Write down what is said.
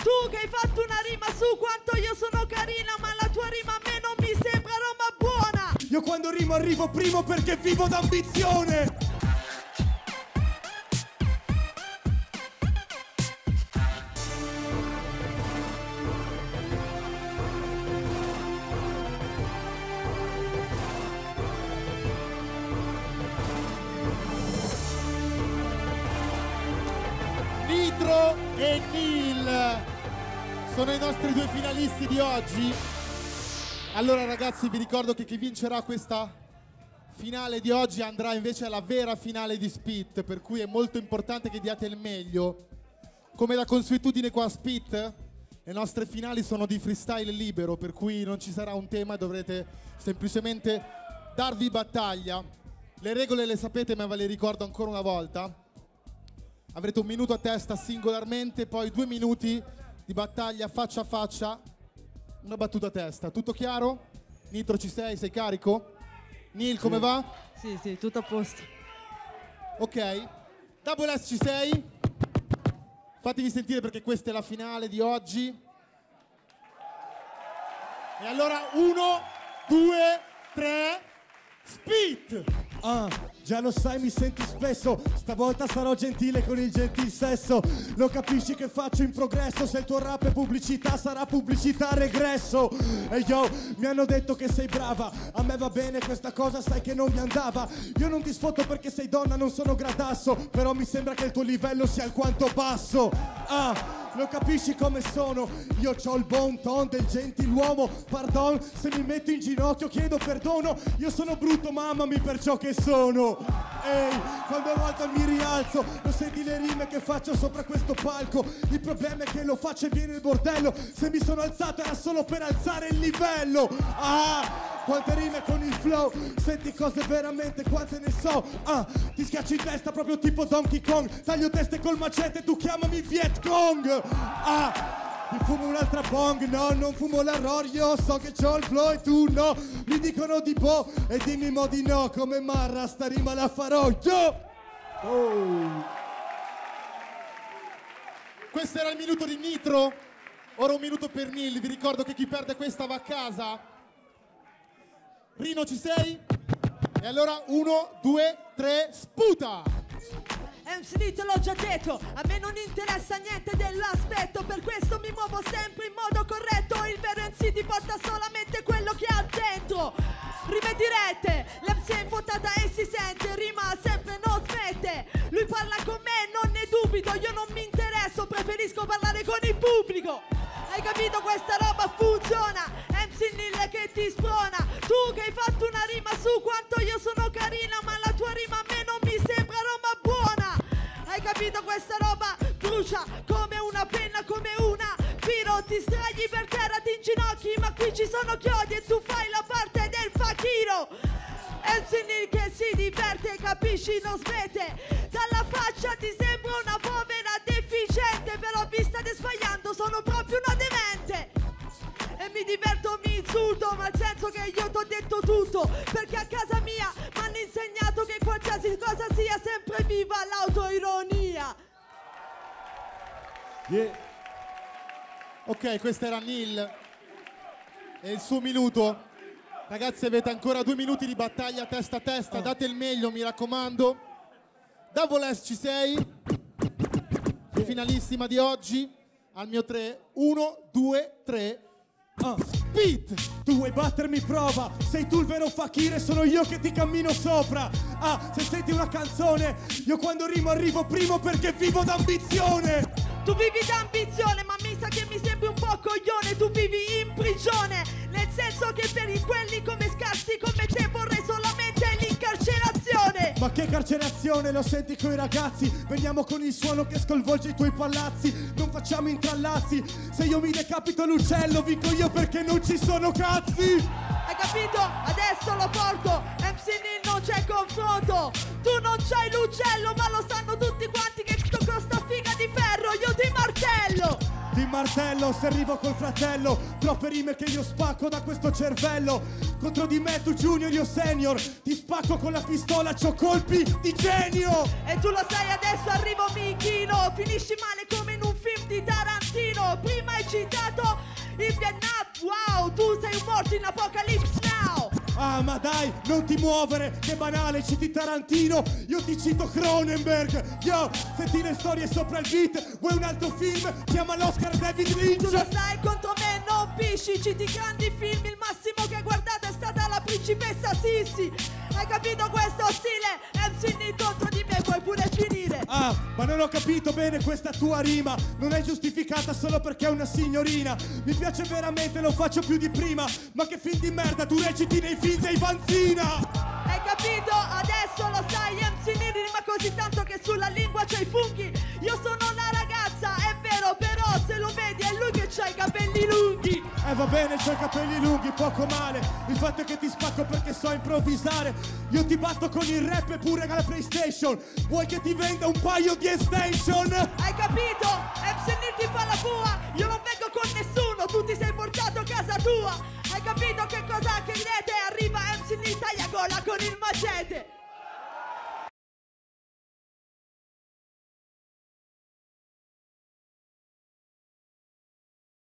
Tu che hai fatto una rima su quanto io sono carina, ma la tua rima a me non mi sembra roba buona. Io quando rimo arrivo primo perché vivo d'ambizione. Nitro e Nil sono i nostri due finalisti di oggi. Allora ragazzi, vi ricordo che chi vincerà questa finale di oggi andrà invece alla vera finale di Spit, per cui è molto importante che diate il meglio. Come da consuetudine qua a Spit, le nostre finali sono di freestyle libero, per cui non ci sarà un tema, dovrete semplicemente darvi battaglia. Le regole le sapete, ma ve le ricordo ancora una volta. Avrete un minuto a testa singolarmente, poi 2 minuti di battaglia faccia a faccia, una battuta a testa. Tutto chiaro? Nitro, ci sei? Sei carico? Nil, come va? Sì, sì, tutto a posto. Ok. Double S, ci sei? Fatevi sentire perché questa è la finale di oggi. E allora 1, 2, 3, Spit! Già lo sai, mi senti spesso. Stavolta sarò gentile con il gentil sesso. Lo capisci che faccio in progresso. Se il tuo rap è pubblicità, sarà pubblicità regresso. E yo, mi hanno detto che sei brava. A me va bene questa cosa, sai che non mi andava. Io non ti sfoto perché sei donna, non sono gradasso. Però mi sembra che il tuo livello sia alquanto basso. Lo capisci come sono? Io c'ho il bon ton del gentiluomo. Pardon, se mi metto in ginocchio chiedo perdono. Io sono brutto, mamami per ciò che sono. Ehi, quando a volte mi rialzo, lo senti le rime che faccio sopra questo palco. Il problema è che lo faccio e viene il bordello. Se mi sono alzato era solo per alzare il livello. Quante rime con il flow. Senti cose veramente, quante ne so. Ti schiaccio in testa proprio tipo Donkey Kong. Taglio teste col macete, tu chiamami Viet Cong. Mi fumo un'altra bong, no, non fumo la ROR. Io so che c'ho il flow e tu no. Mi dicono di boh e dimmi mo di no. Come Marra sta rima la farò yo. Questo era il minuto di Nitro. Ora un minuto per Nil. Vi ricordo che chi perde questa va a casa. Rino, ci sei? E allora 1, 2, 3, sputa! MC Nit l'ho già detto, a me non interessa niente dell'aspetto, per questo mi muovo sempre in modo corretto. Il vero MC ti porta solamente quello che ha dentro. Rime dirette, l'MC è infottata e si sente, rima sempre, non smette. Lui parla con me, non ne dubito, io non mi interesso, preferisco parlare con il pubblico. Hai capito? Questa roba funziona, MC Nil che ti sprona. Tu che hai fatto una rima su quanto io sono carina, ma la tua rima a me non mi sembra roba buona. Hai capito? Questa roba brucia come una penna, come una piro. Ti stragli per terra, ti inginocchi, ma qui ci sono chiodi e tu fai la parte del fakiro. MC Nil che si diverte, capisci? Non smette. Dalla faccia ti sembra una povera deficiente, però vi state sbagliando, sono proprio una demente. E mi diverto, mi insulto, ma nel senso che io t'ho detto tutto, perché a casa mia mi hanno insegnato che qualsiasi cosa sia sempre viva l'autoironia. Ok, questo era Nil e il suo minuto. Ragazzi, avete ancora 2 minuti di battaglia testa a testa, date il meglio, mi raccomando. Double S, ci sei? Finalissima di oggi. Al mio 3, 1, 2, 3. Spit! Tu vuoi battermi, prova. Sei tu il vero fakir e sono io che ti cammino sopra. Se senti una canzone, io quando rimo arrivo primo perché vivo d'ambizione. Tu vivi d'ambizione, ma mi sa che mi sembri un po' coglione. Tu vivi in prigione, nel senso che per quelli come scarsi come te vorrei solamente l'incarcerazione. Ma che carcerazione, lo senti coi ragazzi? Veniamo con il suono che sconvolge i tuoi palazzi. Non facciamo intrallazzi. Se io mi decapito l'uccello, vinco io perché non ci sono cazzi. Hai capito? Adesso lo porto. MC Nil non c'è confronto. Tu non c'hai l'uccello, ma lo sanno tutti quanti che sto con sta figa di ferro io ti martello. Ti martello se arrivo col fratello. Troppe rime che io spacco da questo cervello. Contro di me tu junior, io senior. Ti spacco con la pistola, c'ho colpi di genio. E tu lo sai, adesso arrivo mi inchino. Finisci male come in un film di Tarantino. capito? Prima hai citato il Vietnam, wow, tu sei un morto in Apocalypse Now. Ah, ma dai, non ti muovere, che banale, citi Tarantino, io ti cito Cronenberg. Yo, senti le storie sopra il beat, vuoi un altro film? Chiama l'Oscar David Lynch. Tu lo sai, contro me non pisci, citi grandi film, il massimo che hai guardato è stata La principessa Sissi. Hai capito questo stile? MC Nick contro di me, puoi pure finire. Ah, ma non ho capito bene questa tua rima, non è giustificata solo perché è una signorina. Mi piace veramente, lo faccio più di prima, ma che film di merda, tu reciti nei film dei Vanzina. Hai capito? Adesso lo sai, MC Nick rima così tanto che sulla lingua c'hai i funghi. Io sono una ragazza, è vero, però se lo vedi è lui che c'ha i capelli lunghi. Va bene, c'ho i capelli lunghi, poco male. Il fatto è che ti spacco perché so improvvisare. Io ti batto con il rap e pure alla PlayStation. Vuoi che ti venda un paio di extension? Hai capito? MC Nick ti fa la bua. Io non vengo con nessuno, tu ti sei portato a casa tua. Hai capito che cosa credete? Arriva MC Nick, taglia gola con il macete.